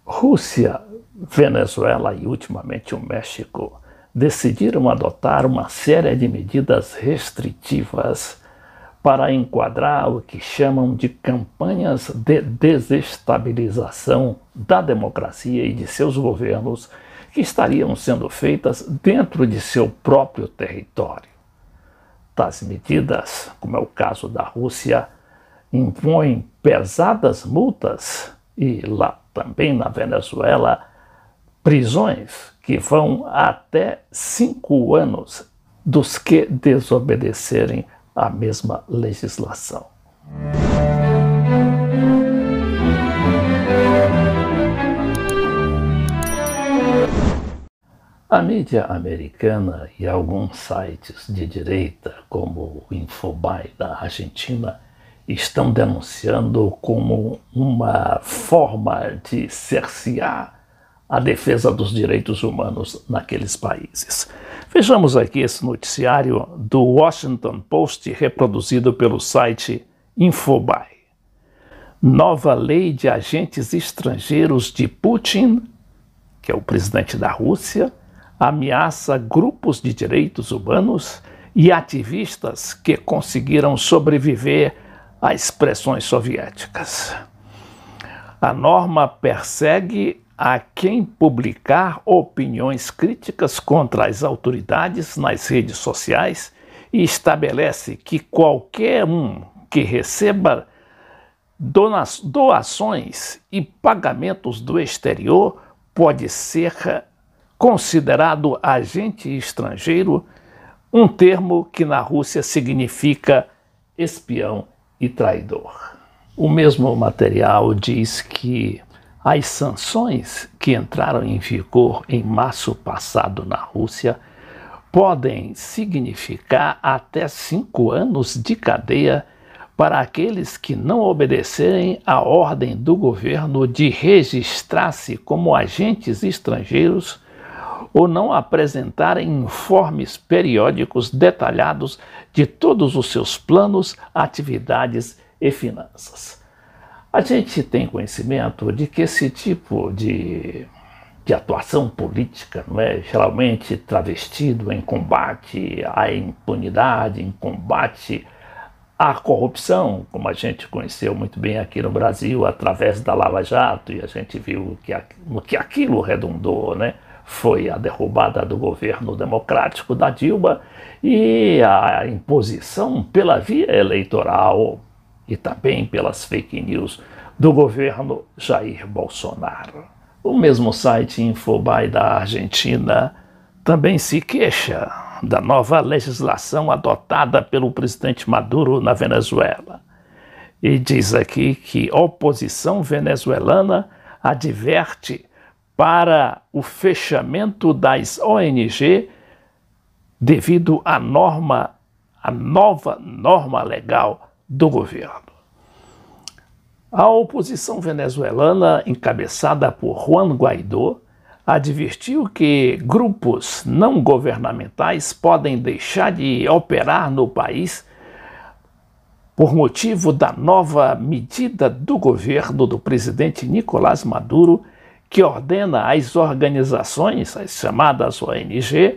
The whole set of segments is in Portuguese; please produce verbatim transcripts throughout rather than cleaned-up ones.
Rússia, Venezuela e ultimamente o México decidiram adotar uma série de medidas restritivas para enquadrar o que chamam de campanhas de desestabilização da democracia e de seus governos que estariam sendo feitas dentro de seu próprio território. Tais medidas, como é o caso da Rússia, impõem pesadas multas e lá também na Venezuela, prisões que vão até cinco anos dos que desobedecerem à mesma legislação. A mídia americana e alguns sites de direita, como o Infobae da Argentina, estão denunciando como uma forma de cercear a defesa dos direitos humanos naqueles países. Vejamos aqui esse noticiário do Washington Post, reproduzido pelo site Infobae. Nova lei de agentes estrangeiros de Putin, que é o presidente da Rússia, ameaça grupos de direitos humanos e ativistas que conseguiram sobreviver a expressões soviéticas. A norma persegue a quem publicar opiniões críticas contra as autoridades nas redes sociais e estabelece que qualquer um que receba doações e pagamentos do exterior pode ser considerado agente estrangeiro, um termo que na Rússia significa espião e traidor. O mesmo material diz que as sanções que entraram em vigor em março passado na Rússia podem significar até cinco anos de cadeia para aqueles que não obedecerem à ordem do governo de registrar-se como agentes estrangeiros ou não apresentarem informes periódicos detalhados de todos os seus planos, atividades e finanças. A gente tem conhecimento de que esse tipo de, de atuação política, não é, geralmente travestido em combate à impunidade, em combate à corrupção, como a gente conheceu muito bem aqui no Brasil através da Lava Jato, e a gente viu que, no que aquilo redundou, né? Foi a derrubada do governo democrático da Dilma e a imposição pela via eleitoral e também pelas fake news do governo Jair Bolsonaro. O mesmo site Infobae da Argentina também se queixa da nova legislação adotada pelo presidente Maduro na Venezuela. E diz aqui que a oposição venezuelana adverte para o fechamento das O N G devido à norma, à nova norma legal do governo. A oposição venezuelana, encabeçada por Juan Guaidó, advertiu que grupos não governamentais podem deixar de operar no país por motivo da nova medida do governo do presidente Nicolás Maduro, que ordena às organizações, as chamadas O N G,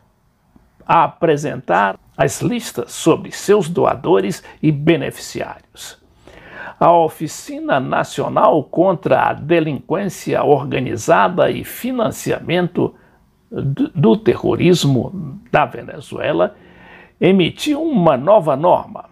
a apresentar as listas sobre seus doadores e beneficiários. A Oficina Nacional contra a Delinquência Organizada e Financiamento do Terrorismo da Venezuela emitiu uma nova norma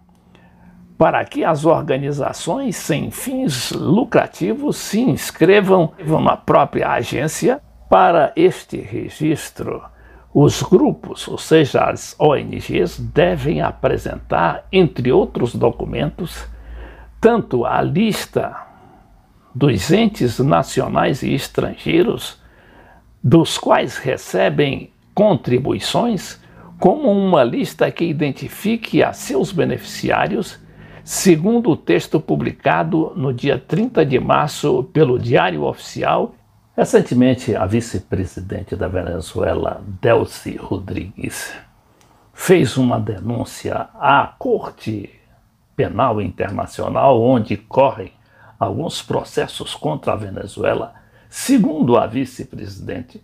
para que as organizações sem fins lucrativos se inscrevam na própria agência. Para este registro, os grupos, ou seja, as O N Gs, devem apresentar, entre outros documentos, tanto a lista dos entes nacionais e estrangeiros dos quais recebem contribuições, como uma lista que identifique a seus beneficiários, segundo o texto publicado no dia trinta de março pelo Diário Oficial. Recentemente, a vice-presidente da Venezuela, Delcy Rodrigues, fez uma denúncia à Corte Penal Internacional, onde correm alguns processos contra a Venezuela, Segundo a vice-presidente,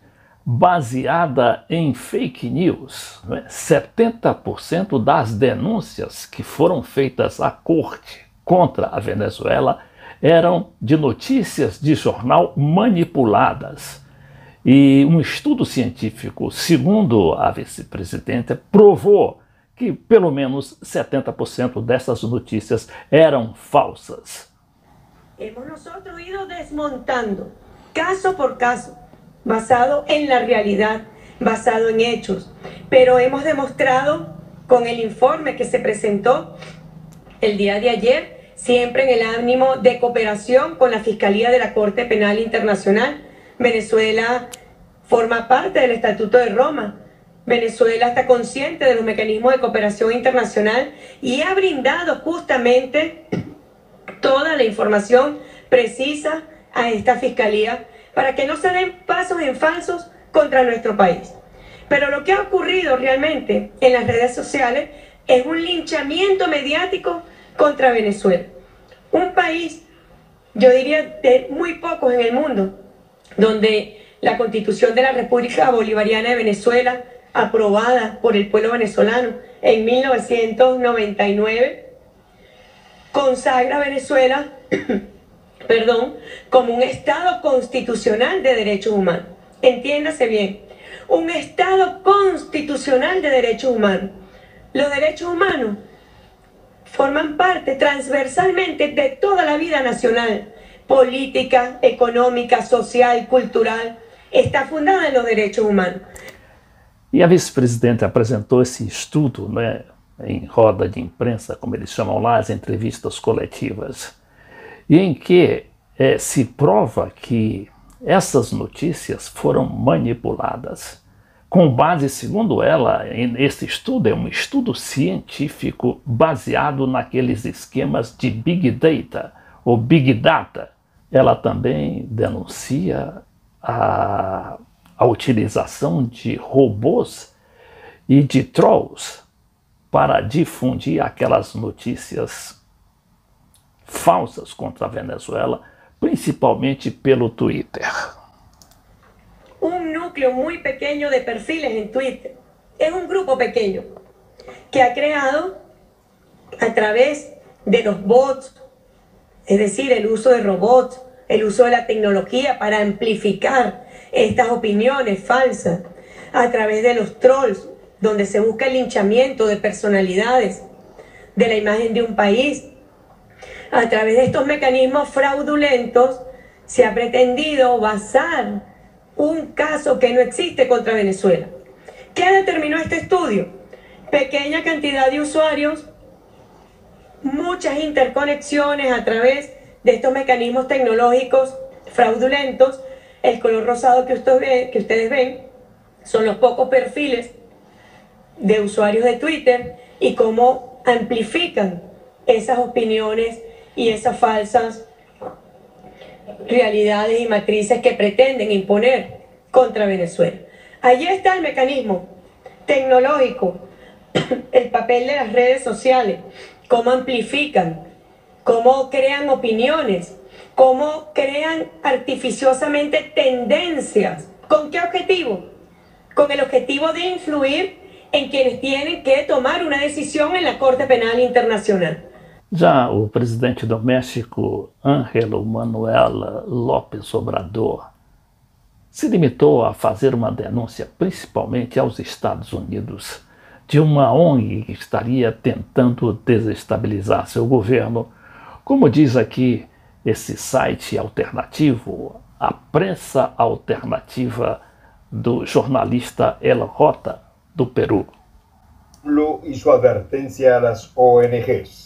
baseada em fake news, né, setenta por cento das denúncias que foram feitas à corte contra a Venezuela eram de notícias de jornal manipuladas. E um estudo científico, segundo a vice-presidenta, provou que pelo menos setenta por cento dessas notícias eram falsas. Hemos nosotros ido desmontando caso por caso, basado en la realidad, basado en hechos, pero hemos demostrado con el informe que se presentó el día de ayer, siempre en el ánimo de cooperación con la Fiscalía de la Corte Penal Internacional. Venezuela forma parte del Estatuto de Roma. Venezuela está consciente de los mecanismos de cooperación internacional y ha brindado justamente toda la información precisa a esta Fiscalía para que no se den pasos en falsos contra nuestro país. Pero lo que ha ocurrido realmente en las redes sociales es un linchamiento mediático contra Venezuela. Un país, yo diría, de muy pocos en el mundo, donde la Constitución de la República Bolivariana de Venezuela, aprobada por el pueblo venezolano en mil novecientos noventa y nueve, consagra a Venezuela perdón, como un Estado constitucional de derechos humanos. Entiéndase bien, un Estado constitucional de derechos humanos. Los derechos humanos forman parte transversalmente de toda la vida nacional, política, económica, social, cultural, está fundada en los derechos humanos. E a vice-presidente apresentou esse estudo, né, em roda de imprensa, como eles chamam lá, as entrevistas coletivas, e em que é, se prova que essas notícias foram manipuladas. Com base, segundo ela, esse estudo é um estudo científico baseado naqueles esquemas de Big Data, ou Big Data. Ela também denuncia a, a utilização de robôs e de trolls para difundir aquelas notícias falsas contra a Venezuela, principalmente pelo Twitter. Un núcleo muy pequeño de perfiles en Twitter. Es un grupo pequeño que ha creado a través de los bots, es decir, el uso de robots, el uso de la tecnología para amplificar estas opiniones falsas, a través de los trolls, donde se busca el linchamiento de personalidades, de la imagen de un país. A través de estos mecanismos fraudulentos se ha pretendido basar un caso que no existe contra Venezuela. ¿Qué determinó este estudio? Pequeña cantidad de usuarios, muchas interconexiones a través de estos mecanismos tecnológicos fraudulentos. El color rosado que ustedes ven, que ustedes ven son los pocos perfiles de usuarios de Twitter y cómo amplifican esas opiniones y esas falsas realidades y matrices que pretenden imponer contra Venezuela. Allí está el mecanismo tecnológico, el papel de las redes sociales, cómo amplifican, cómo crean opiniones, cómo crean artificiosamente tendencias. ¿Con qué objetivo? Con el objetivo de influir en quienes tienen que tomar una decisión en la Corte Penal Internacional. Já o presidente do México, Ángel Manuel López Obrador, se limitou a fazer uma denúncia, principalmente aos Estados Unidos, de uma O N G que estaria tentando desestabilizar seu governo, como diz aqui esse site alternativo, a prensa alternativa do jornalista El Rota, do Peru. Y su advertencia a las O N Ges.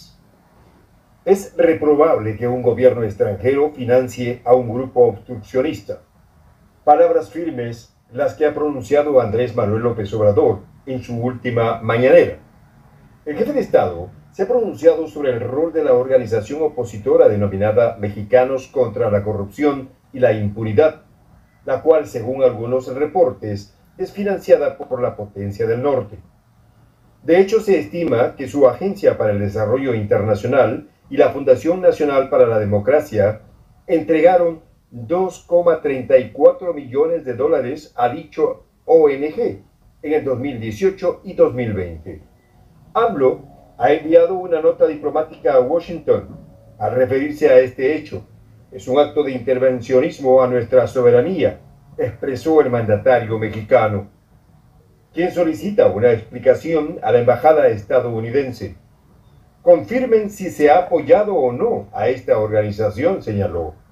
Es reprobable que un gobierno extranjero financie a un grupo obstruccionista. Palabras firmes las que ha pronunciado Andrés Manuel López Obrador en su última mañanera. El jefe de Estado se ha pronunciado sobre el rol de la organización opositora denominada Mexicanos contra la Corrupción y la Impunidad, la cual, según algunos reportes, es financiada por la potencia del norte. De hecho, se estima que su Agencia para el Desarrollo Internacional y la Fundación Nacional para la Democracia entregaron dos coma treinta y cuatro millones de dólares a dicho O N G en el dos mil dieciocho y dos mil veinte. AMLO ha enviado una nota diplomática a Washington al referirse a este hecho. Es un acto de intervencionismo a nuestra soberanía, expresó el mandatario mexicano, quien solicita una explicación a la embajada estadounidense. Confirmen si se ha apoyado o no a esta organización, señaló.